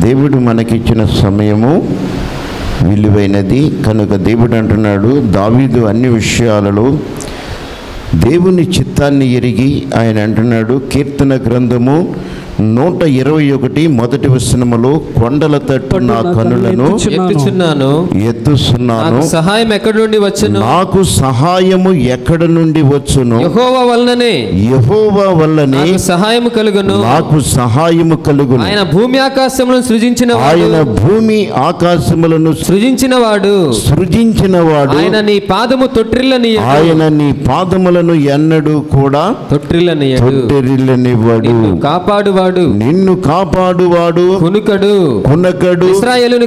దేవుడు మనకిచ్చిన సమయము విలువైనది కనుక దేవుడు అంటున్నాడు, దావీదు అన్ని విషయాలలో దేవుని చిత్తాన్ని ఎరిగి ఆయన అంటున్నాడు, కీర్తన గ్రంథము 121 మొదటి వచనములో, కొండల తట్టు నా కనులను ఎత్తుచున్నాను, సహాయం ఎక్కడి నుండి వచ్చును, నాకు సహాయము ఎక్కడ నుండి వచ్చును, యెహోవా వల్లనే సహాయము కలుగును, నాకు సహాయము కలుగును. ఆయన భూమి ఆకాశములను సృజించినవాడు, ఆయన నీ పాదము తొట్టిల్లని, ఆయన నీ పాదములను ఎన్నడూ కూడా తొట్టిల్లనివ్వడు. కాపాడువాడు, నిన్ను కాపాడువాడు, కునకడు, ఇశ్రాయేలును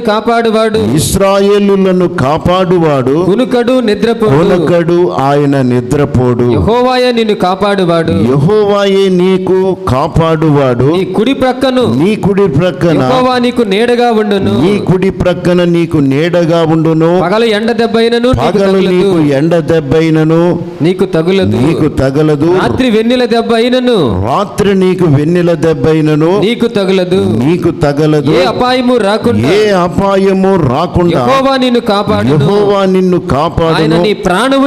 కాపాడువాడు, కునకడు, ఆయన నిద్రపోడు. యెహోవాయే నిన్ను కాపాడువాడు, యెహోవాయే నీకు కాపాడువాడు. నీ కుడి ప్రక్కన యెహోవా నీకు నీడగా ఉండును, నీ కుడి ప్రక్కన నీకు నీడగా ఉండును. పగలు ఎండ దెబ్బైనను నీకు ఎండ దెబ్బైనను నీకు తగులదు, రాత్రి వెన్నెల దెబ్బ అయినను నీకు వెన్నెల దెబ్బైనను నీకు తగలదు. ఏ అపాయము రాకుండా యెహోవా నిన్ను కాపాడును, ఆయన నీ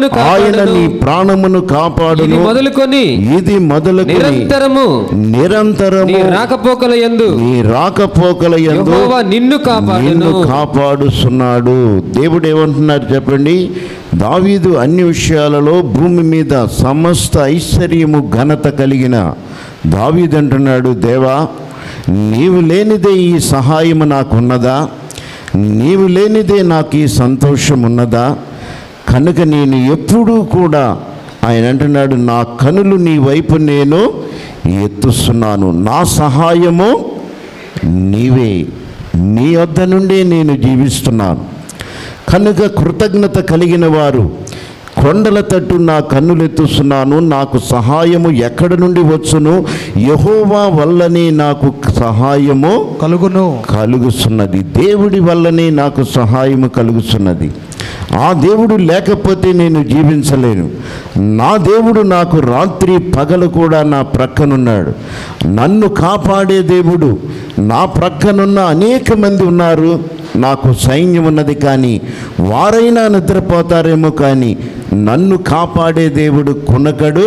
ప్రాణమును కాపాడును. ఇది మొదలుకొని నిరంతరము నీ రాకపోకలయందు యెహోవా నిన్ను కాపాడుచున్నాడు. దేవుడు ఏమంటున్నారు చెప్పండి? దావీదు అన్ని విషయాలలో భూమి మీద సమస్త ఐశ్వర్యము ఘనత కలిగిన దావీదు అంటున్నాడు, దేవా నీవు లేనిదే ఈ సహాయము నాకున్నదా, నీవు లేనిదే నాకు ఈ సంతోషం ఉన్నదా? కనుక నేను ఎప్పుడూ కూడా ఆయన అంటున్నాడు, నా కనులు నీ వైపు నేను ఎత్తుస్తున్నాను, నా సహాయము నీవే, నీ వద్ద నుండే నేను జీవిస్తున్నాను. కనుక కృతజ్ఞత కలిగిన వారు, కొండల తట్టు నా కన్నులెత్తుస్తున్నాను, నాకు సహాయము ఎక్కడి నుండి వచ్చును, యెహోవా వల్లనే నాకు సహాయము కలుగుతున్నది. దేవుడి వల్లనే నాకు సహాయము కలుగుతున్నది. ఆ దేవుడు లేకపోతే నేను జీవించలేను. నా దేవుడు నాకు రాత్రి పగలు కూడా నా ప్రక్కనున్నాడు. నన్ను కాపాడే దేవుడు నా ప్రక్కనున్న అనేక మంది ఉన్నారు. నాకు సైన్యం ఉన్నది, కానీ వారైనా నిద్రపోతారేమో, కానీ నన్ను కాపాడే దేవుడు కునకడు,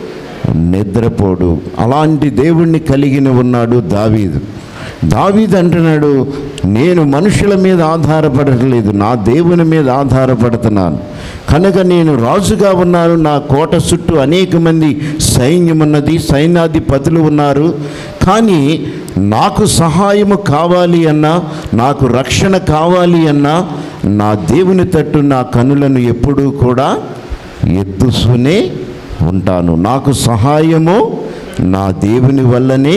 నిద్రపోడు. అలాంటి దేవుణ్ణి కలిగిన ఉన్నాడు దావీదు. అంటున్నాడు, నేను మనుషుల మీద ఆధారపడట్లేదు, నా దేవుని మీద ఆధారపడుతున్నాను. కనుక నేను రాజుగా ఉన్నాను, నా కోట చుట్టూ అనేక మంది సైన్యం ఉన్నది, సైన్యాధిపతులు ఉన్నారు. కానీ నాకు సహాయము కావాలి అన్నా, నాకు రక్షణ కావాలి అన్నా, నా దేవుని తట్టు నా కనులను ఎప్పుడూ కూడా ఎత్తుతూనే ఉంటాను. నాకు సహాయము నా దేవుని వల్లనే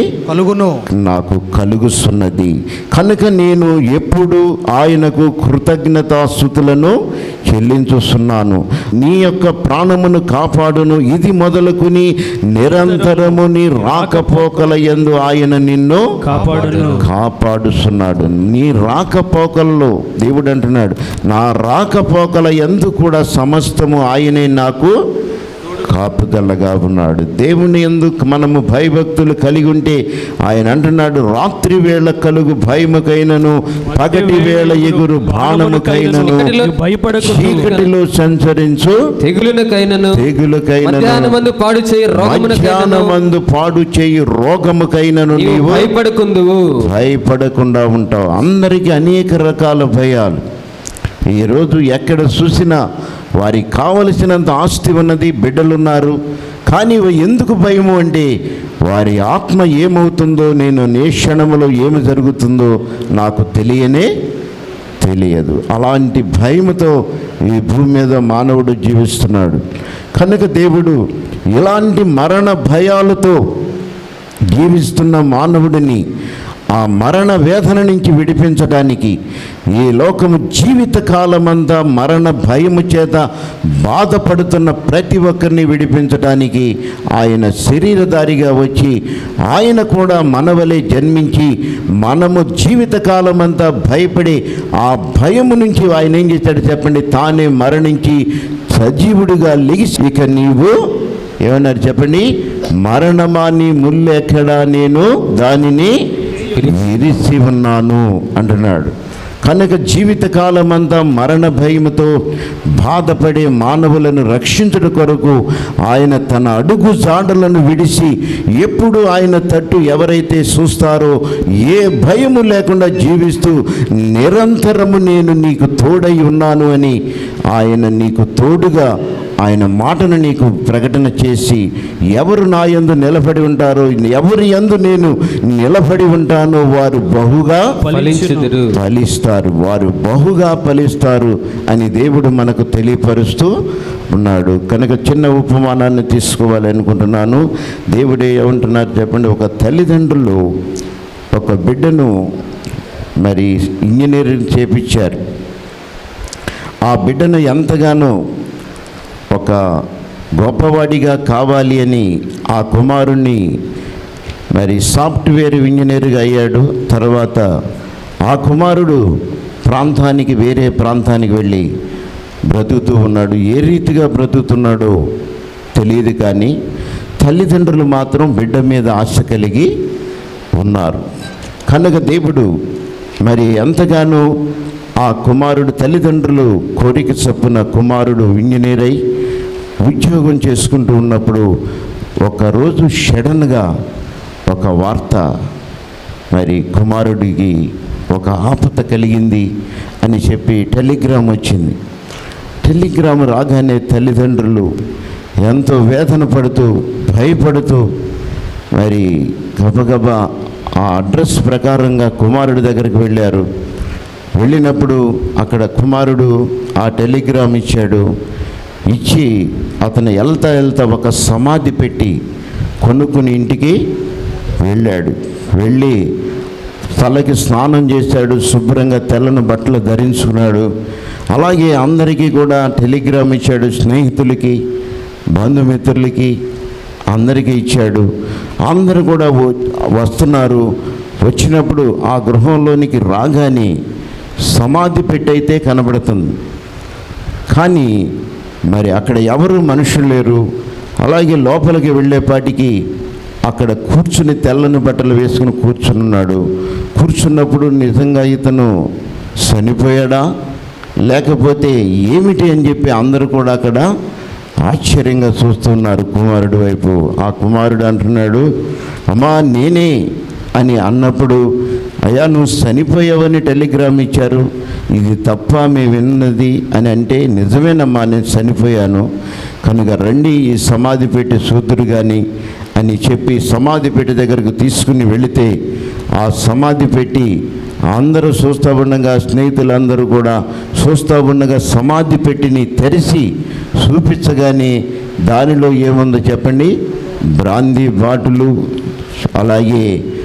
నాకు కలుగుతున్నది. కనుక నేను ఎప్పుడు ఆయనకు కృతజ్ఞతాస్తుతులను చెల్లించుస్తున్నాను. నీ యొక్క ప్రాణమును కాపాడును, ఇది మొదలుకుని నిరంతరము నీ రాకపోకల యందు ఆయన నిన్ను కాపాడుతున్నాడు. నీ రాకపోకల్లో దేవుడు అంటున్నాడు, నా రాకపోకల యందు కూడా సమస్తము ఆయనే నాకు కాపుదలగా ఉన్నాడు. దేవుని యందు మనము భయభక్తులు కలిగి ఉంటే ఆయన అంటున్నాడు, రాత్రి వేళ కలుగు భయముకైనను, పగటి వేళ ఎగురు బాణముకైనను, చీకటిలో సంచరించు తెగులుకైనను, మధ్యాహ్నమందు పాడు చేయు రోగముకైనను నీవు భయపడకుండా ఉంటావు. అందరికీ అనేక రకాల భయాలు. ఈరోజు ఎక్కడ చూసినా వారికి కావలసినంత ఆస్తి ఉన్నది, బిడ్డలున్నారు, కానీ ఎందుకు భయము అంటే వారి ఆత్మ ఏమవుతుందో, నేను ఏ క్షణంలో ఏమి జరుగుతుందో నాకు తెలియదు. అలాంటి భయముతో ఈ భూమి మీద మానవుడు జీవిస్తున్నాడు. కనుక దేవుడు ఇలాంటి మరణ భయాలతో జీవిస్తున్న మానవుడిని ఆ మరణ వేదన నుంచి విడిపించడానికి, ఈ లోకము జీవితకాలమంతా మరణ భయము చేత బాధపడుతున్న ప్రతి ఒక్కరిని విడిపించడానికి ఆయన శరీరధారిగా వచ్చి, ఆయన కూడా మనవలే జన్మించి, మనము జీవితకాలమంతా భయపడి ఆ భయము నుంచి ఆయన ఏం చేశాడు చెప్పండి? తానే మరణించి సజీవుడిగా లెగిసి, ఇక నీవు ఏమన్నారు చెప్పండి? మరణమా నీ ముల్లెక్కడా, నేను దానిని విరిసి ఉన్నాను అంటున్నాడు. కనుక జీవితకాలం అంతా మరణ భయముతో బాధపడే మానవులను రక్షించుట కొరకు ఆయన తన అడుగు జాడలను విడిచి ఎప్పుడు ఆయన తట్టు ఎవరైతే చూస్తారో ఏ భయము లేకుండా జీవిస్తూ నిరంతరము నేను నీకు తోడై ఉన్నాను అని ఆయన నీకు తోడుగా ఆయన మాటను నీకు ప్రకటన చేసి ఎవరు నా యందు నిలబడి ఉంటారో, ఎవరి యందు నేను నిలబడి ఉంటానో వారు బహుగా ఫలిస్తారు, వారు బహుగా ఫలిస్తారు అని దేవుడు మనకు తెలియపరుస్తూ ఉన్నాడు. కనుక చిన్న ఉపమానాన్ని తీసుకోవాలనుకుంటున్నాను. దేవుడే ఏమంటున్నారు చెప్పండి. ఒక తల్లిదండ్రులు ఒక బిడ్డను మరి ఇంజనీరింగ్ చేపించారు. ఆ బిడ్డను ఎంతగానో ఒక గొప్పవాడిగా కావాలి అని ఆ కుమారుణ్ణి మరి సాఫ్ట్వేర్ ఇంజనీర్గా అయ్యాడు. తర్వాత ఆ కుమారుడు వేరే ప్రాంతానికి వెళ్ళి బ్రతుకుతూ ఉన్నాడు. ఏ రీతిగా బ్రతుకుతున్నాడో తెలియదు, కానీ తల్లిదండ్రులు మాత్రం బిడ్డ మీద ఆశ కలిగి ఉన్నారు. కనుక దేవుడు మరి ఎంతగానో ఆ కుమారుడు తల్లిదండ్రులు కోరిక చొప్పున కుమారుడు ఇంజనీర్ అయి ఉద్యోగం చేసుకుంటూ ఉన్నప్పుడు ఒకరోజు సడన్గా ఒక వార్త, మరి కుమారుడికి ఒక ఆపద కలిగింది అని చెప్పి టెలిగ్రామ్ వచ్చింది. టెలిగ్రామ్ రాగానే తల్లిదండ్రులు ఎంతో వేదన పడుతూ భయపడుతూ మరి గబగబా ఆ అడ్రస్ ప్రకారంగా కుమారుడి దగ్గరికి వెళ్ళారు. వెళ్ళినప్పుడు అక్కడ కుమారుడు ఆ టెలిగ్రామ్ ఇచ్చి అతను వెళ్తా ఒక సమాధి పెట్టి కొనుక్కుని ఇంటికి వెళ్ళాడు. వెళ్ళి తలకి స్నానం చేశాడు, శుభ్రంగా తెల్లని బట్టలు ధరించుకున్నాడు. అలాగే అందరికీ కూడా టెలిగ్రామ్ ఇచ్చాడు, స్నేహితులకి బంధుమిత్రులకి అందరికీ ఇచ్చాడు. అందరూ కూడా వస్తున్నారు. వచ్చినప్పుడు ఆ గృహంలోనికి రాగానే సమాధి పెట్టయితే కనబడుతుంది, కానీ మరి అక్కడ ఎవరు మనుషులు లేరు. అలాగే లోపలికి వెళ్ళేపాటికి అక్కడ కూర్చుని తెల్లని బట్టలు వేసుకుని కూర్చున్నాడు. కూర్చున్నప్పుడు నిజంగా ఇతను చనిపోయాడా లేకపోతే ఏమిటి అని చెప్పి అందరూ కూడా అక్కడ ఆశ్చర్యంగా చూస్తున్నారు కుమారుడి వైపు. ఆ కుమారుడు అంటున్నాడు, అమ్మా నేనే అని అన్నప్పుడు, అయ్యా నువ్వు చనిపోయావని టెలిగ్రామ్ ఇచ్చారు, ఇది తప్ప మేము విన్నది అని అంటే, నిజమేనమ్మా నేను చనిపోయాను, కనుక రండి ఈ సమాధి పెట్టి చూద్దురు కానీ అని చెప్పి సమాధి పెట్టి దగ్గరకు తీసుకుని వెళితే ఆ సమాధి పెట్టి అందరూ చూస్తూ ఉండగా, స్నేహితులందరూ కూడా చూస్తూ ఉండగా సమాధి పెట్టిని తెరిచి చూపించగానే దానిలో ఏముందో చెప్పండి, బ్రాందీ బాటిలు, అలాగే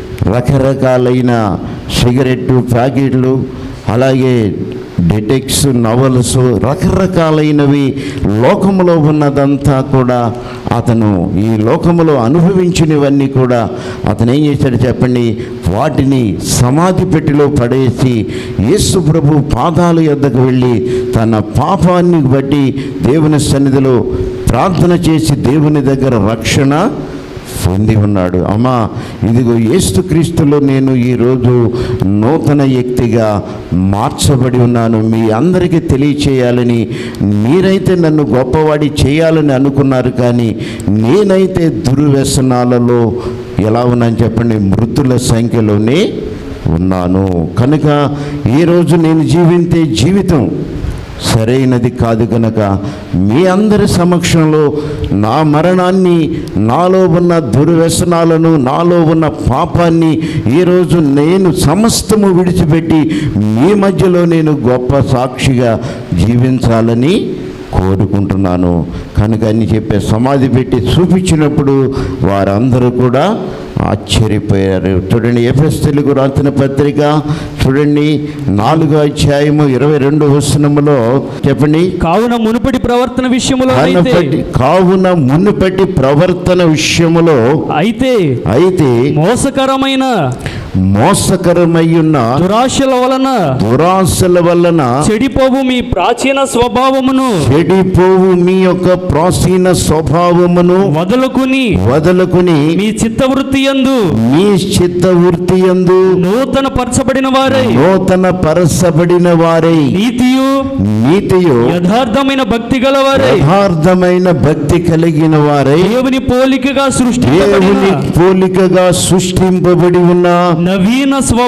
రకరకాలైన సిగరెట్టు ప్యాకెట్లు, అలాగే డెటెక్స్ నవల్స్, రకరకాలైనవి లోకములో ఉన్నదంతా కూడా అతను ఈ లోకములో అనుభవించినవన్నీ కూడా అతను ఏం చేశాడు చెప్పండి, వాటిని సమాధి పెట్టిలో పడేసి యేసు ప్రభు పాదాల యొద్దకు వెళ్ళి తన పాపాన్ని బట్టి దేవుని సన్నిధిలో ప్రార్థన చేసి దేవుని దగ్గర రక్షణ పొంది ఉన్నాడు. అమ్మా ఇదిగో యేసుక్రీస్తులో నేను ఈరోజు నూతన వ్యక్తిగా మార్చబడి ఉన్నాను. మీ అందరికీ తెలియచేయాలని, మీరైతే నన్ను గొప్పవాడి చేయాలని అనుకున్నారు, కానీ నేనైతే దుర్వ్యసనాలలో ఎలా ఉన్నాను చెప్పండి, మృతుల సంఖ్యలోనే ఉన్నాను. కనుక ఈరోజు నేను జీవించే జీవితం సరైనది కాదు కనుక మీ అందరి సమక్షంలో నా మరణాన్ని, నాలో ఉన్న దుర్వ్యసనాలను, నాలో ఉన్న పాపాన్ని ఈరోజు నేను సమస్తము విడిచిపెట్టి మీ మధ్యలో నేను గొప్ప సాక్షిగా జీవించాలని కోరుకుంటున్నాను. కనుక అని చెప్పే సమాధి పెట్టి చూపించినప్పుడు వారందరూ కూడా ఆశ్చర్యపోయారు. చూడండి, ఎఫెసీయులకు రాసిన పత్రిక చూడండి 4వ అధ్యాయము 22వ వచనములో చెప్పండి, కావున మునుపటి ప్రవర్తన విషయములో అయితే మోసకరమయ్యున్న దురాశల వలన దురాశల వలన చెడిపోవు మీ ప్రాచీన స్వభావమును చెడిపోవు మీ యొక్క ప్రాచీన స్వభావమును వదులుకుని మీ చిత్తవృత్తి యందు మీ చిత్తవృత్తి యందు నూతన పరచబడిన వారై నీతియు యథార్థమైన భక్తి కలిగిన వారై దేవుని పోలికగా సృష్టింపబడి ఉన్న నవీన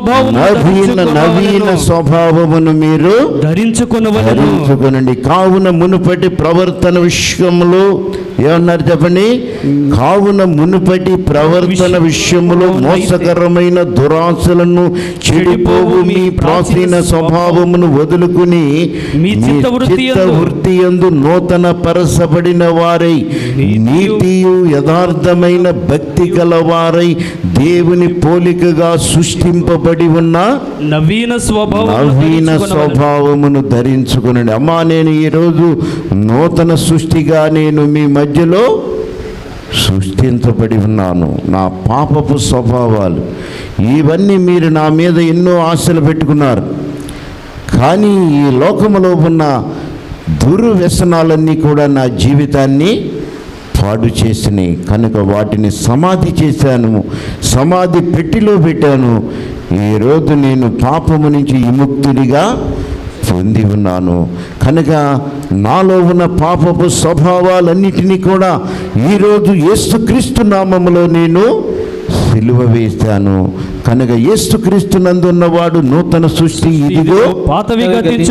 స్వభావమును మీరు ధరించుకొనండి. కావున మునుపటి ప్రవర్తన విషయంలో ఏమన్నారు చెప్పండి? కావున మునుపటి ప్రవర్తన విషయంలో మోసకరమైన దురాశలను చెడిపోవు మీ ప్రాచీన స్వభావమును వదులుకుని మీ చిత్తవృత్తి యందు నూతన పరచబడిన వారై నీతియు యథార్థమైన భక్తి గలవారై దేవుని పోలికగా సృష్టింపబడి ఉన్న నవీన స్వభావమును ధరించుకునండి. అమ్మా, నేను ఈరోజు నూతన సృష్టిగా నేను మీ మధ్యలో సృష్టించబడి ఉన్నాను. నా పాపపు స్వభావాలు ఇవన్నీ మీరు నా మీద ఎన్నో ఆశలు పెట్టుకున్నారు, కానీ ఈ లోకములో ఉన్న దుర్వ్యసనాలన్నీ కూడా నా జీవితాన్ని పాడు చేసినాయి కనుక వాటిని సమాధి చేశాను, సమాధి పెట్టిలో పెట్టాను. ఈరోజు నేను పాపము నుంచి విముక్తుడిగా పొంది ఉన్నాను కనుక నాలో ఉన్న పాపపు స్వభావాలన్నిటినీ కూడా ఈరోజు యేసుక్రీస్తు నామములో నేను సిలువ వేశాను కనుక యేసుక్రీస్తు నందున్నవాడు నూతన సృష్టి, ఇదిగో పాతవి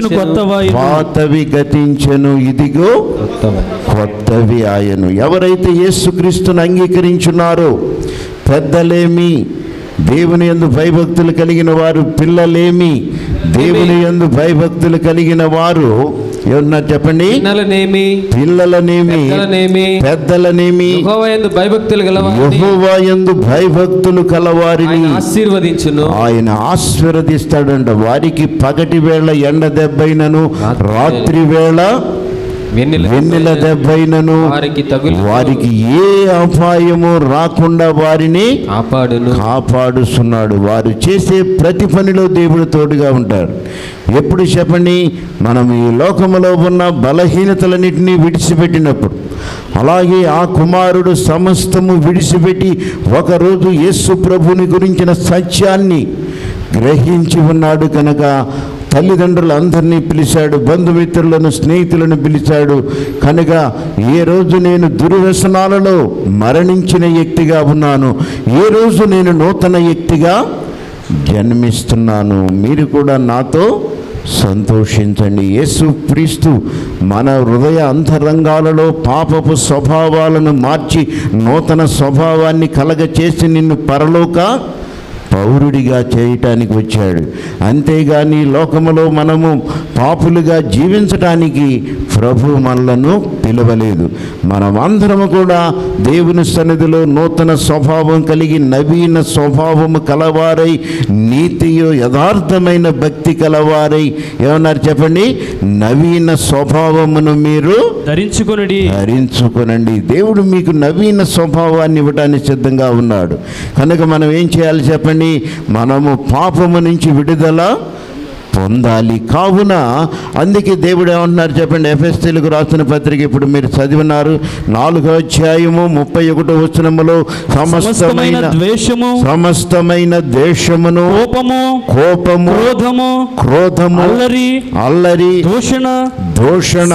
గతించెను ఇదిగో కొత్తవి ఆయను. ఎవరైతే యేసుక్రీస్తును అంగీకరించున్నారో, పెద్దలేమి దేవుని యందు భయభక్తులు కలిగిన వారు, పిల్లలేమి దేవుని యందు భయభక్తులు కలిగిన వారు, ఏమన్నారు చెప్పండి? పిల్లలనేమి పెద్దలనేమి యెహోవా యందు భయభక్తులు కలవారిని ఆయన ఆశీర్వదిస్తాడంట. వారికి పగటి వేళ ఎండ దెబ్బైనను రాత్రి వేళ వెన్నెల దెబ్బైనను వారికి ఏ అపాయము రాకుండా వారిని కాపాడుతున్నాడు. వారు చేసే ప్రతి పనిలో దేవుడు తోడుగా ఉంటాడు. ఎప్పుడు చెప్పండి? మనం ఈ లోకములో ఉన్న బలహీనతలన్నింటినీ విడిచిపెట్టినప్పుడు, అలాగే ఆ కుమారుడు సమస్తము విడిచిపెట్టి ఒకరోజు యేసు ప్రభుని గురించిన సత్యాన్ని గ్రహించి ఉన్నాడు కనుక తల్లిదండ్రులందరినీ పిలిచాడు, బంధుమిత్రులను స్నేహితులను పిలిచాడు కనుక ఏ రోజు నేను దుర్వ్యసనాలలో మరణించిన వ్యక్తిగా ఉన్నాను, ఏ రోజు నేను నూతన వ్యక్తిగా జన్మిస్తున్నాను. మీరు కూడా నాతో సంతోషించండి. యేసుక్రీస్తు మన హృదయ అంతరంగాలలో పాపపు స్వభావాలను మార్చి నూతన స్వభావాన్ని కలగచేసి నిన్ను పరలోక పౌరుడిగా చేయటానికి వచ్చాడు. అంతేగాని లోకములో మనము పాపులుగా జీవించటానికి ప్రభు మనలను పిలవలేదు. మనమందరము కూడా దేవుని సన్నిధిలో నూతన స్వభావం కలిగి నవీన స్వభావము కలవారై నీతియు యథార్థమైన భక్తి కలవారై ఏమన్నారు చెప్పండి? నవీన స్వభావమును మీరు ధరించుకొనండి. దేవుడు మీకు నవీన స్వభావాన్ని ఇవ్వడానికి సిద్ధంగా ఉన్నాడు కనుక మనం ఏం చేయాలి చెప్పండి? మనము పాపము నుంచి విడుదల పొందాలి. కావున అందుకే దేవుడు ఏమంటున్నారు చెప్పండి? ఎఫెసీయులకు రాసిన పత్రిక ఇప్పుడు మీరు చదివినారు, 4వ అధ్యాయము 31వ వచనములో సమస్తమైన ద్వేషమును, కోపము, క్రోధము, అల్లరి, దూషణ,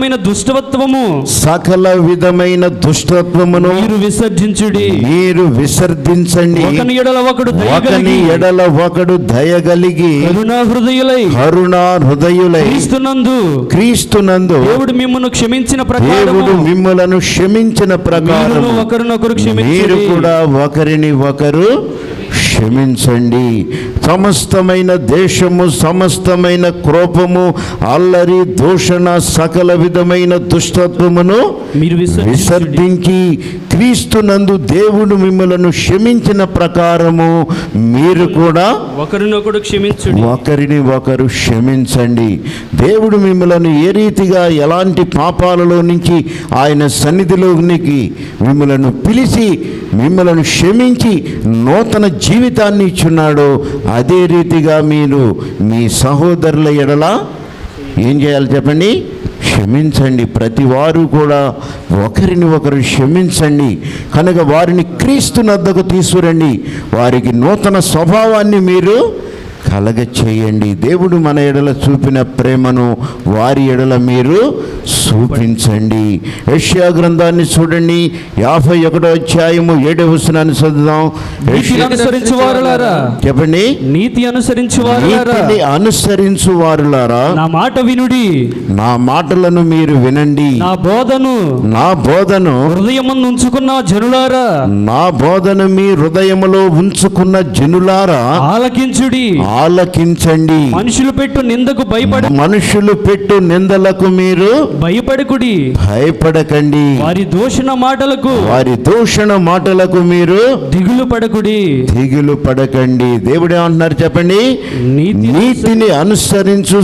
సకల విధమైన దుష్టత్వమును మీరు విసర్జించండి. ఒకని ఎడల ఒకడు దయగలిగి కరుణా హృదయులై క్రీస్తునందు దేవుడు మిమ్ములను క్షమించిన ప్రకారం మీరు కూడా ఒకరిని ఒకరు క్షమించండి. సమస్తమైన దేశము, సమస్తమైన క్రోపము, అల్లరి, దూషణ, సకల విధమైన దుష్టత్వమును విసర్జించి క్రీస్తునందు దేవుడు మిమ్మలను క్షమించిన ప్రకారము మీరు కూడా ఒకరిని ఒకరు క్షమించండి. దేవుడు మిమ్మలను ఏ రీతిగా ఎలాంటి పాపాలలో నుంచి ఆయన సన్నిధిలోనికి మిమ్మలను పిలిచి మిమ్మలను క్షమించి నూతన జీవితాన్ని ఇచ్చున్నాడో అదే రీతిగా మీరు మీ సహోదరుల ఎడల ఏం చేయాలి చెప్పండి? క్షమించండి. ప్రతి వారు కూడా ఒకరిని ఒకరు క్షమించండి. కనుక వారిని క్రీస్తు నద్దకు తీసుకురండి. వారికి నూతన స్వభావాన్ని మీరు కలగ చేయండి. దేవుడు మన ఎడల చూపిన ప్రేమను వారి ఎడల మీరు చూపించండి. యెషయా గ్రంథాన్ని చూడండి, 51వ అధ్యాయము 7వ వచనాన్ని చదువుదాం. చెప్పండి. నీతి అనుసరించు వారులారా నా మాట వినుడి, నా మాటలను మీరు వినండి. నా బోధను హృదయమందు ఉంచుకున్న జనులారా, నా బోధను మీ హృదయములో ఉంచుకున్న జనులారా ఆలకించండి. మనుషులు పెట్టు నిందలకు మీరు భయపడకండి. వారి దూషణ మాటలకు మీరు దిగులు పడకండి. దేవుడు ఏమంటున్నారు చెప్పండి? నీతిని అనుసరించు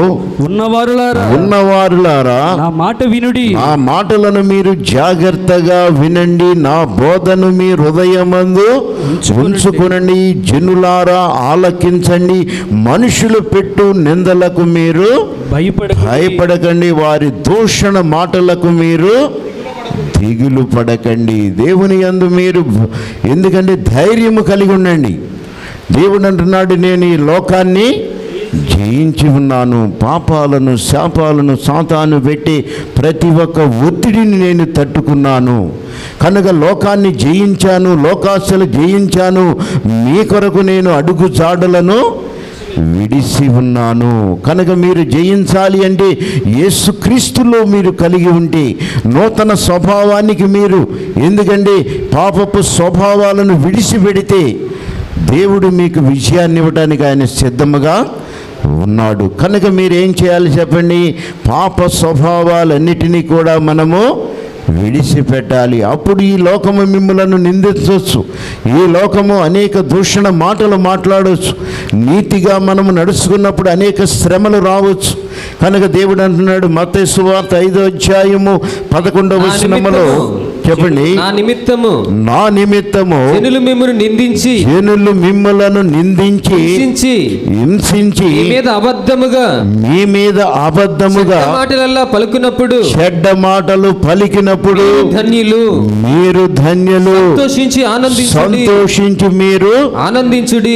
ఉన్నవారులారా నా మాట వినుడి, ఆ మాటలను మీరు జాగ్రత్తగా వినండి. నా బోధను మీ హృదయమందు ఉంచుకునండి. జనులారా ఆలకించండి. మనుషులు పెట్టు నిందలకు మీరు భయపడకండి. వారి దూషణ మాటలకు మీరు దిగులు పడకండి. దేవుని యందు మీరు ఎందుకంటే ధైర్యము కలిగి ఉండండి. దేవుడు అంటున్నాడు, నేను ఈ లోకాన్ని జయించి ఉన్నాను. పాపాలను శాపాలను సాతాను పెట్టి ప్రతి ఒక్క ఒత్తిడిని నేను తట్టుకున్నాను. కనుక లోకాన్ని జయించాను, లోకాశలు జయించాను. మీ కొరకు నేను అడుగు జాడలను విడిసి ఉన్నాను. కనుక మీరు జయించాలి అంటే యేసుక్రీస్తులో మీరు కలిగి ఉంటే నూతన స్వభావానికి మీరు, ఎందుకంటే పాపపు స్వభావాలను విడిచిపెడితే దేవుడు మీకు విజయాన్ని ఇవ్వడానికి ఆయన సిద్ధముగా ఉన్నాడు. కనుక మీరు ఏం చేయాలి చెప్పండి? పాప స్వభావాలన్నిటినీ కూడా మనము విడిచిపెట్టాలి. అప్పుడు ఈ లోకము మిమ్మలను నిందించవచ్చు. ఈ లోకము అనేక దూషణ మాటలు మాట్లాడవచ్చు. నీతిగా మనము నడుచుకున్నప్పుడు అనేక శ్రమలు రావచ్చు. కనుక దేవుడు అంటున్నాడు మత్తయి సువార్త 5వ అధ్యాయము 11వ వచనములో, చెప్పండి, నా నిమిత్తము జనులు మిమ్మలను నిందించి హింసించి మీ మీద అబద్ధముగా చెడ్డ మాటలు పలికినప్పుడు మీరు ధన్యులు. సంతోషించి మీరు ఆనందించండి.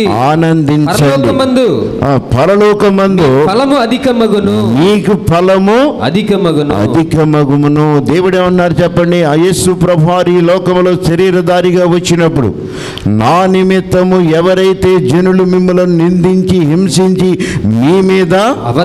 పరలోకమందు మీకు ఫలము అధికమగును. దేవుడు ఏమన్నారు చెప్పండి? యేసు ప్రభువారు ఈ లోకములో శరీరధారిగా వచ్చినప్పుడు, నా నిమిత్తము ఎవరైతే జనులు మిమ్మల్ని నిందించి హింసించి మీ మీద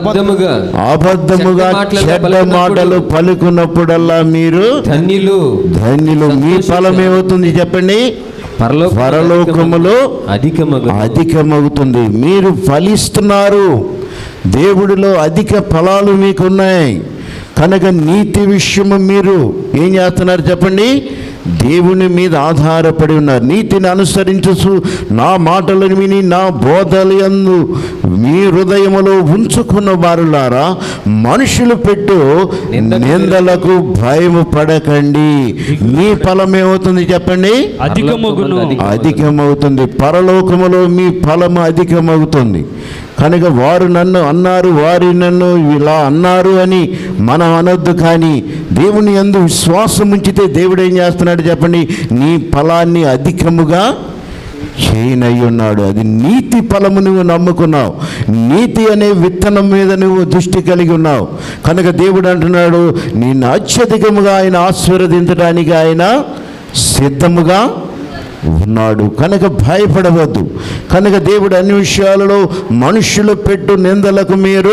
అబద్ధముగా చెడ్డ మాటలు పలుకున్నప్పుడల్లా మీరు ధన్యులు. మీ ఫలం ఏమవుతుంది చెప్పండి? పరలోకములో అధికమవుతుంది. మీరు ఫలిస్తున్నారు. దేవుడిలో అధిక ఫలాలు మీకున్నాయి. కనుక నీతి విషయము మీరు ఏం చేస్తున్నారు చెప్పండి? దేవుని మీద ఆధారపడి ఉన్నారు. నీతిని అనుసరించు నా మాటలను విని నా బోధలందు మీ హృదయములో ఉంచుకున్న వారులారా మనుషులు పెట్టు నిందలకు భయము పడకండి. మీ ఫలం ఏమవుతుంది చెప్పండి? అధికమవుతుంది. పరలోకములో మీ ఫలము అధికమవుతుంది. కనుక వారు నన్ను అన్నారు, వారి నన్ను ఇలా అన్నారు అని మనం అనొద్దు. కానీ దేవుని యందు విశ్వాసం ఉంచితే దేవుడు ఏం చేస్తున్నాడు చెప్పండి? నీ ఫలాన్ని అధికముగా చేయనై ఉన్నాడు. అది నీతి ఫలము నువ్వు నమ్ముకున్నావు. నీతి అనే విత్తనం మీద నువ్వు దృష్టి కలిగి ఉన్నావు. కనుక దేవుడు అంటున్నాడు, నిన్ను అత్యధికముగా ఆయన ఆశీర్వదించడానికి ఆయన సిద్ధముగా ఉన్నాడు. కనుక భయపడవద్దు. కనుక దేవుడు అన్ని విషయాలలో మనుషులు పెట్టు నిందలకు మీరు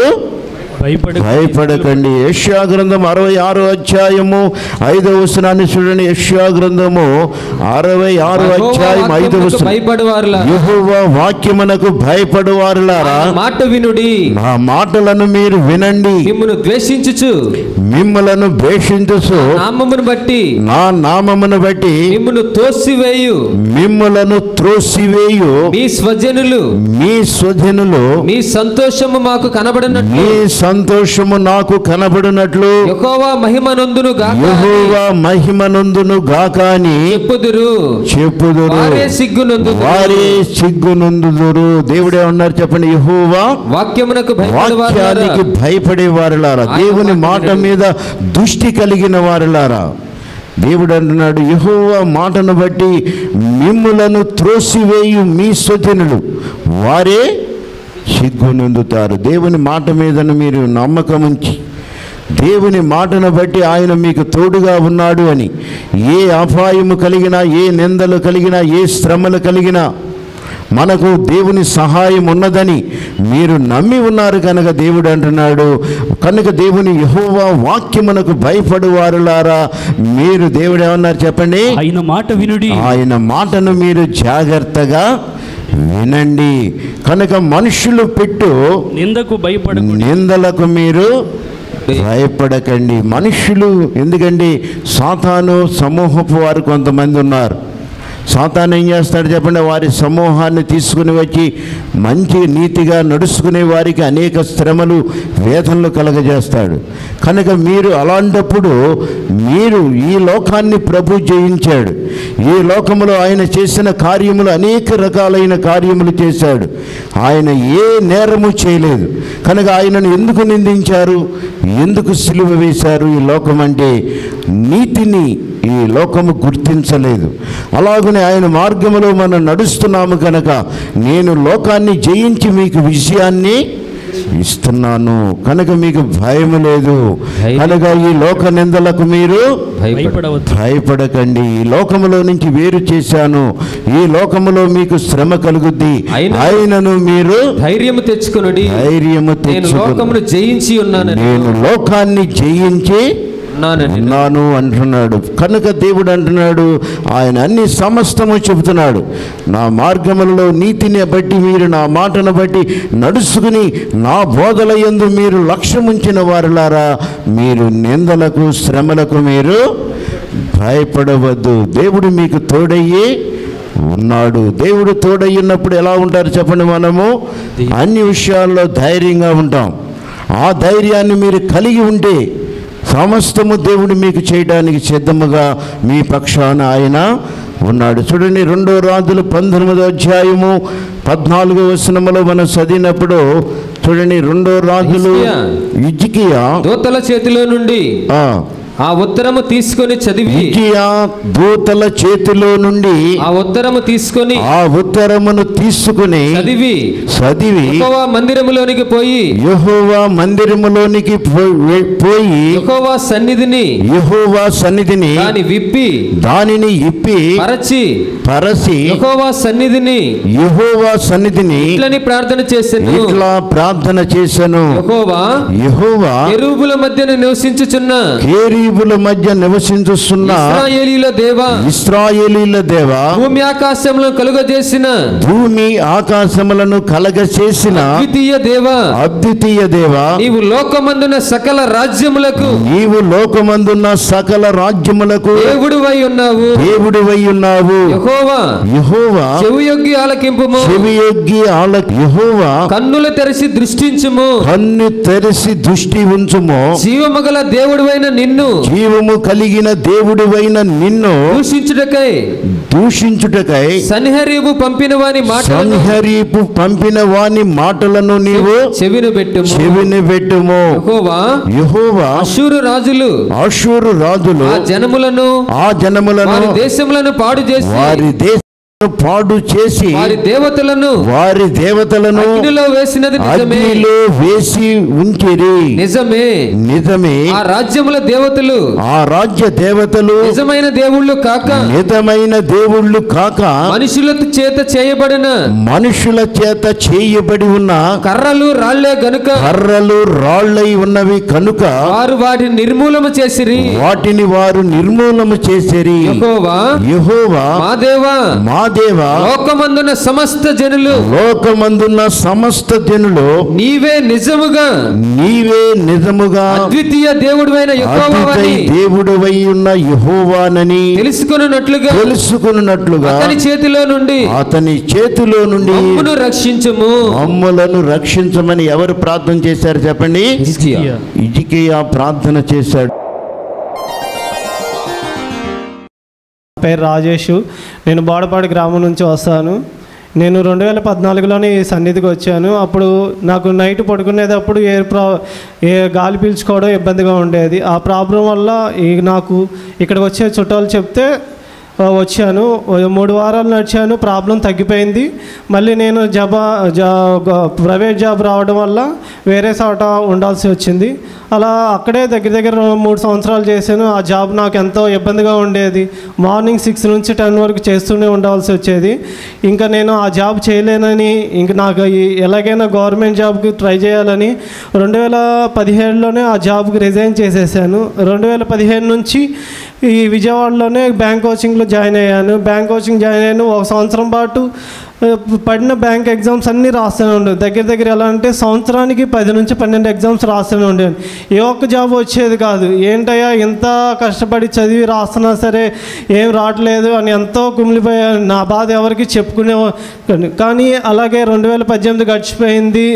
భయపడకండి. యెషయా గ్రంథం 66వ అధ్యాయము 5వ వచనాన్ని చూడండి. యెషయా గ్రంథము 66వ అధ్యాయం 5వ వచనం, యెహోవా వాక్యమునకు భయపడువారులారా మాట వినుడి, నా మాటలను మీరు వినండి. మిమ్మలను ద్వేషించుచు నా నామమును బట్టి మిమ్మలను త్రోసివేయు మీ స్వజనులు మీ సంతోషము మాకు కనబడినట్లు సంతోషము నాకు కనబడినట్లు యెహోవా మహిమనందును గాక యెహోవా మహిమనందును గాక అని చెప్పుదురు. వారే సిగ్గునందుదురు. దేవుడే ఉన్నారు చెప్పండి. యెహోవా వాక్యానికి భయపడే వారులారా, దేవుని మాట మీద దృష్టి కలిగిన వారులారా. దేవుడు అంటున్నాడు, యెహోవా మాటను బట్టి మిమ్ములను త్రోసివేయు మీ స్వజనులు వారే సిగ్గునందుతారు. దేవుని మాట మీద మీరు నమ్మకం ఉంచి, దేవుని మాటను బట్టి ఆయన మీకు తోడుగా ఉన్నాడు అని, ఏ అపాయము కలిగినా, ఏ నిందలు కలిగినా, ఏ శ్రమలు కలిగినా మనకు దేవుని సహాయం ఉన్నదని మీరు నమ్మి ఉన్నారు కనుక దేవుడు అంటున్నాడు, కనుక దేవుని యెహోవా వాక్యమునకు భయపడు వారులారా మీరు, దేవుడు ఏమన్నారు చెప్పండి, ఆయన మాట వినుడి, ఆయన మాటను మీరు జాగ్రత్తగా వినండి. కనుక మనుషులు పెట్టు నిందలకు మీరు భయపడకండి. మనుషులు ఎందుకండి, సాతాను సమూహపు వారు కొంతమంది ఉన్నారు. సాతాను ఏం చేస్తాడు చెప్పండి, వారి సమూహాన్ని తీసుకుని వచ్చి మంచి నీతిగా నడుచుకునే వారికి అనేక శ్రమలు వేదనలు కలగజేస్తాడు. కనుక మీరు అలాంటప్పుడు మీరు ఈ లోకాన్ని ప్రభు జయించాడు. ఈ లోకములో ఆయన చేసిన కార్యములు అనేక రకాలైన కార్యములు చేశాడు. ఆయన ఏ నేరము చేయలేదు. కనుక ఆయనను ఎందుకు నిందించారు, ఎందుకు సిలువ వేశారు? ఈ లోకం అంటే నీతిని ఈ లోకము గుర్తించలేదు. అలాగనే ఆయన మార్గములో మనం నడుస్తున్నాము కనుక నేను లోకాన్ని జయించి మీకు విజయాన్ని ఇస్తున్నాను కనుక మీకు భయం లేదు. కనుక ఈ లోక నిందలకు మీరు భయపడకండి. ఈ లోకములో నుంచి వేరు చేశాను, ఈ లోకములో మీకు శ్రమ కలుగుద్ది, ఆయనను మీరు ధైర్యము తెచ్చుకొనుడి. నేను లోకాన్ని జయించి ఉన్నాను అంటున్నాడు. కనుక దేవుడు అంటున్నాడు, ఆయన అన్ని సమస్తము చెబుతున్నాడు. నా మార్గములలో నీతిని బట్టి మీరు నా మాటను బట్టి నడుచుకుని నా బోధల యందు మీరు లక్ష్యముంచిన వారులారా మీరు నిందలకు శ్రమలకు మీరు భయపడవద్దు. దేవుడు మీకు తోడయ్యి ఉన్నాడు. దేవుడు తోడయ్యున్నప్పుడు ఎలా ఉంటారు చెప్పండి, మనము అన్ని విషయాల్లో ధైర్యంగా ఉంటాం. ఆ ధైర్యాన్ని మీరు కలిగి ఉంటే సమస్తము దేవుడు మీకు చేయడానికి సిద్ధముగా మీ పక్షాన ఆయన ఉన్నాడు. చూడండి, 2 రాజులు 19వ అధ్యాయము 14వ వచనములో మనం చదివినప్పుడు చూడండి, 2 రాజులు హిజ్కియా దూతల చేతిలో నుండి ఆ ఉత్తరము తీసుకొని హిజ్కియా దూతల చేతిలో నుండి ఆ ఉత్తరము తీసుకొని ఆ ఉత్తరమును తీసుకుని చదివి యెహోవా మందిరములోనికి పోయి యెహోవా సన్నిధిని దానిని ఇప్పి పరచి యెహోవా సన్నిధిని ఇట్లా ప్రార్థన చేసెను. యెహోవా కెరూబుల మధ్య నివసించుచున్న ఇశ్రాయేలీల దేవా భూమి ఆకాశములను కలగచేసిన అద్వితీయ దేవా నీవు లోకమందున్న సకల రాజ్యములకు దేవుడివై ఉన్నావు. యెహోవా చెవియొగ్గి ఆలకింపుము. యెహోవా కన్నులు తెరిచి దృష్టి ఉంచుము. జీవముగల దేవుడివైన నిన్ను జీవము కలిగిన దేవుడివైన నిన్ను దూషించుటకై సన్హెరీబు పంపిన వాని మాటలను నీవు చెవిని పెట్టుము. యెహోవా అష్షూరు రాజులు ఆ జనములను దేశములను పాడు చేసి వారి దేవతలను అగ్నిలో వేసి ఉంచిరి. నిజమే ఆ రాజ్య దేవతలు నిజమైన దేవుళ్ళు కాక మనుషుల చేత చేయబడి ఉన్న కర్రలు రాళ్ళై ఉన్నవి కనుక వారు వాటిని నిర్మూలము చేసిరి. యెహోవా మా దేవా, లోకమందున్న సమస్త జనులు లోకమందున్న సమస్త జనులు నీవే నిజముగా అద్వితీయ దేవుడైన యెహోవావని దేవుడవై ఉన్న యెహోవానని తెలుసుకొనున్నట్లుగా అతని చేతిలో నుండి మమ్ములను రక్షించమని ఎవరు ప్రార్థన చేశారు చెప్పండి? హిజ్కియా ప్రార్థన చేశాడు. పేరు రాజేష్. నేను బోడపాడు గ్రామం నుంచి వస్తాను. నేను 2014లోనే ఈ సన్నిధికి వచ్చాను. అప్పుడు నాకు నైట్ పడుకునేటప్పుడు గాలి పీల్చుకోవడం ఇబ్బందిగా ఉండేది. ఆ ప్రాబ్లం వల్ల నాకు ఇక్కడికి వచ్చే చుట్టాలు చెప్తే వచ్చాను. 3 వారాలు నడిచాను, ప్రాబ్లం తగ్గిపోయింది. మళ్ళీ నేను ప్రైవేట్ జాబ్ రావడం వల్ల వేరే చోట ఉండాల్సి వచ్చింది. అలా అక్కడే దగ్గర 3 సంవత్సరాలు చేశాను. ఆ జాబ్ నాకు ఎంతో ఇబ్బందిగా ఉండేది. మార్నింగ్ 6 నుంచి 10 వరకు చేస్తూనే ఉండాల్సి వచ్చేది. ఇంకా నేను ఆ జాబ్ చేయలేనని, ఇంక నాకు ఎలాగైనా గవర్నమెంట్ జాబ్కి ట్రై చేయాలని 2017లోనే ఆ జాబ్కి రిజైన్ చేసేసాను. 2015 నుంచి ఈ విజయవాడలోనే బ్యాంక్ కోచింగ్లో జాయిన్ అయ్యాను. బ్యాంక్ కోచింగ్ జాయిన్ అయ్యాను. 1 సంవత్సరం పాటు పడిన బ్యాంక్ ఎగ్జామ్స్ అన్నీ రాస్తూనే ఉండేది. దగ్గర ఎలా అంటే సంవత్సరానికి 10 నుంచి 12 ఎగ్జామ్స్ రాస్తూనే ఉండేది. ఏ ఒక్క జాబ్ వచ్చేది కాదు. ఏంటయ్యా ఇంత కష్టపడి చదివి రాస్తున్నా సరే ఏం రావట్లేదు అని ఎంతో కుమిలిపోయాను. నా బాధ ఎవరికి చెప్పుకునే కానీ అలాగే 2018 గడిచిపోయింది.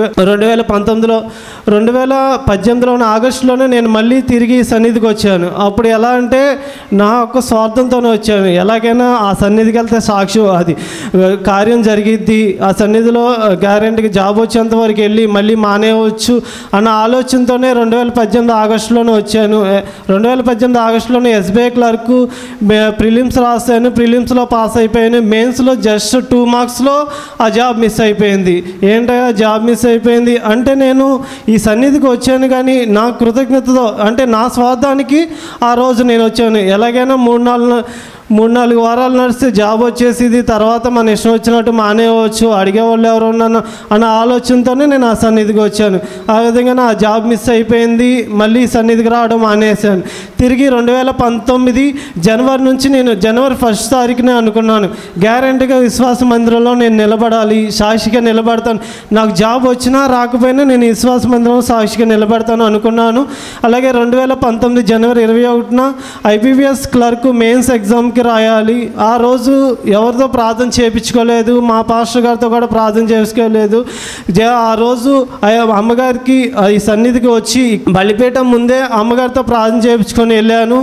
2018 ఆగస్టులోనే నేను మళ్ళీ తిరిగి సన్నిధికి వచ్చాను. అప్పుడు ఎలా అంటే నా యొక్క స్వార్థంతోనే వచ్చాను. ఎలాగైనా ఆ సన్నిధికి వెళ్తే సాక్షి అది కార్యం జరిగిద్ది, ఆ సన్నిధిలో గ్యారెంటీకి జాబ్ వచ్చేంత వరకు వెళ్ళి మళ్ళీ మానేయవచ్చు అన్న ఆలోచనతోనే 2018 ఆగస్టులోనే వచ్చాను. 2018 ఆగస్టులోనే ఎస్బీఐ క్లర్క్ ప్రిలిమ్స్ రాశాను. ప్రిలిమ్స్లో పాస్ అయిపోయాను. మెయిన్స్లో జస్ట్ 2 మార్క్స్లో ఆ జాబ్ మిస్ అయిపోయింది. ఏంటో జాబ్ మిస్ అయిపోయింది అంటే నేను ఈ సన్నిధికి వచ్చాను కానీ నా కృతజ్ఞతతో అంటే నా స్వార్థానికి ఆ రోజు నేను వచ్చాను. ఎలాగైనా 3-4 వారాలు నడిస్తే జాబ్ వచ్చేసింది, తర్వాత మన ఇష్టం వచ్చినట్టు మానేయవచ్చు, అడిగేవాళ్ళు ఎవరు ఉన్నాను అన్న ఆలోచనతోనే నేను ఆ సన్నిధికి వచ్చాను. ఆ విధంగా నా జాబ్ మిస్ అయిపోయింది. మళ్ళీ సన్నిధికి రావడం మానేశాను. తిరిగి 2019 జనవరి నుంచి నేను జనవరి 1 తారీఖునే అనుకున్నాను గ్యారెంటీగా విశ్వాస మందిరంలో నేను నిలబడాలి, సాక్షిగా నిలబడతాను. నాకు జాబ్ వచ్చినా రాకపోయినా నేను విశ్వాస మందిరంలో సాక్షిగా నిలబడతాను అనుకున్నాను. అలాగే 2019 జనవరి 21న IBPS క్లర్క్ మెయిన్స్ ఎగ్జామ్ రాయాలి. ఆ రోజు ఎవరితో ప్రార్థన చేయించుకోలేదు, మా పాస్టర్ గారితో కూడా ప్రార్థన చేసుకోలేదు. ఆ రోజు అమ్మగారికి ఈ సన్నిధికి వచ్చి బలిపీఠం ముందే అమ్మగారితో ప్రార్థన చేయించుకొని వెళ్ళాను.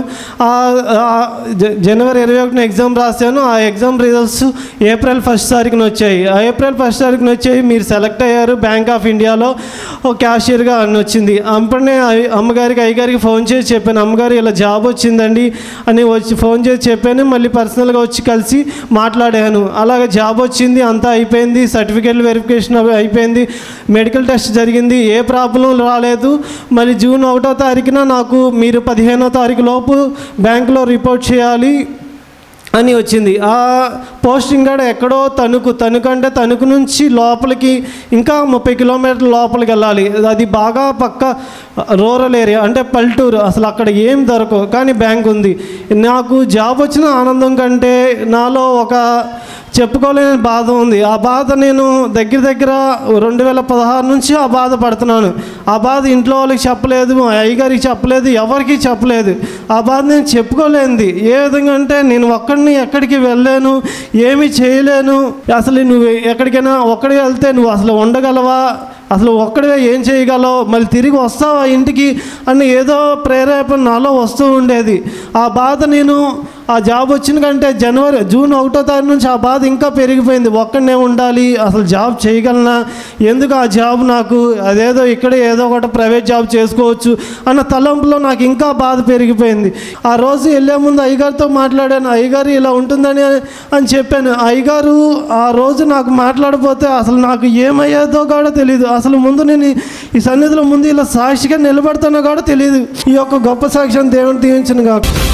జనవరి 21న ఎగ్జామ్ రాశాను. ఆ ఎగ్జామ్ రిజల్ట్స్ ఏప్రిల్ 1 తారీఖున వచ్చాయి. ఏప్రిల్ 1 తారీఖున వచ్చాయి. మీరు సెలెక్ట్ అయ్యారు బ్యాంక్ ఆఫ్ ఇండియాలో క్యాషియర్గా అని వచ్చింది. అప్పుడే అయ్యగారికి ఫోన్ చేసి చెప్పాను, అమ్మగారు ఇలా జాబ్ వచ్చిందండి అని ఫోన్ చేసి చెప్పాను. మళ్ళీ పర్సనల్గా వచ్చి కలిసి మాట్లాడాను. అలాగే జాబ్ వచ్చింది, అంతా అయిపోయింది, సర్టిఫికేట్ వెరిఫికేషన్ అయిపోయింది, మెడికల్ టెస్ట్ జరిగింది, ఏ ప్రాబ్లం రాలేదు. మళ్ళీ జూన్ 1వ తారీఖున నాకు మీరు 15వ తారీఖు లోపు బ్యాంకులో రిపోర్ట్ చేయాలి అని వచ్చింది. ఆ పోస్టింగ్ కూడా ఎక్కడో తణుకు అంటే తణుకు నుంచి లోపలికి ఇంకా 30 కిలోమీటర్ల లోపలికి వెళ్ళాలి. అది బాగా పక్క రూరల్ ఏరియా అంటే పల్లెటూరు. అసలు అక్కడ ఏం దొరకవు కానీ బ్యాంక్ ఉంది. నాకు జాబ్ వచ్చిన ఆనందం కంటే నాలో ఒక చెప్పుకోలేని బాధ ఉంది. ఆ బాధ నేను దగ్గర 2016 నుంచి ఆ బాధ పడుతున్నాను. ఆ బాధ ఇంట్లో వాళ్ళకి చెప్పలేదు, అయ్యగారికి చెప్పలేదు, ఎవరికి చెప్పలేదు. ఆ బాధ నేను చెప్పుకోలేనిది. ఏ విధంగా అంటే నేను ఒక్కడిని ఎక్కడికి వెళ్ళలేను, ఏమీ చేయలేను. అసలు నువ్వు ఎక్కడికైనా ఒక్కడికి వెళ్తే నువ్వు అసలు ఉండగలవా, అసలు ఒక్కడిగా ఏం చేయగలవు, మళ్ళీ తిరిగి వస్తావా ఇంటికి అని ఏదో ప్రేరేపణ నాలో వస్తూ ఉండేది. ఆ బాధ నేను ఆ జాబ్ వచ్చిన కంటే జూన్ 1వ తారీఖు నుంచి ఆ బాధ ఇంకా పెరిగిపోయింది. ఒక్కడనే ఉండాలి, అసలు జాబ్ చేయగలనా, ఎందుకు ఆ జాబ్ నాకు, అదేదో ఇక్కడే ఏదో ఒకటి ప్రైవేట్ జాబ్ చేసుకోవచ్చు అన్న తలంపులో నాకు ఇంకా బాధ పెరిగిపోయింది. ఆ రోజు వెళ్ళే ముందు అయ్యగారితో మాట్లాడాను, అయ్యగారు ఇలా ఉంటుందని అని చెప్పాను. అయ్యగారు ఆ రోజు నాకు మాట్లాడపోతే అసలు నాకు ఏమయ్యేదో కూడా తెలియదు. అసలు ముందు నేను ఈ సన్నిధిలో ముందు ఇలా సాక్షిగా నిలబడతానో కూడా తెలియదు. ఈ యొక్క గొప్ప సాక్ష్యం దేవుని దీవించను కాక.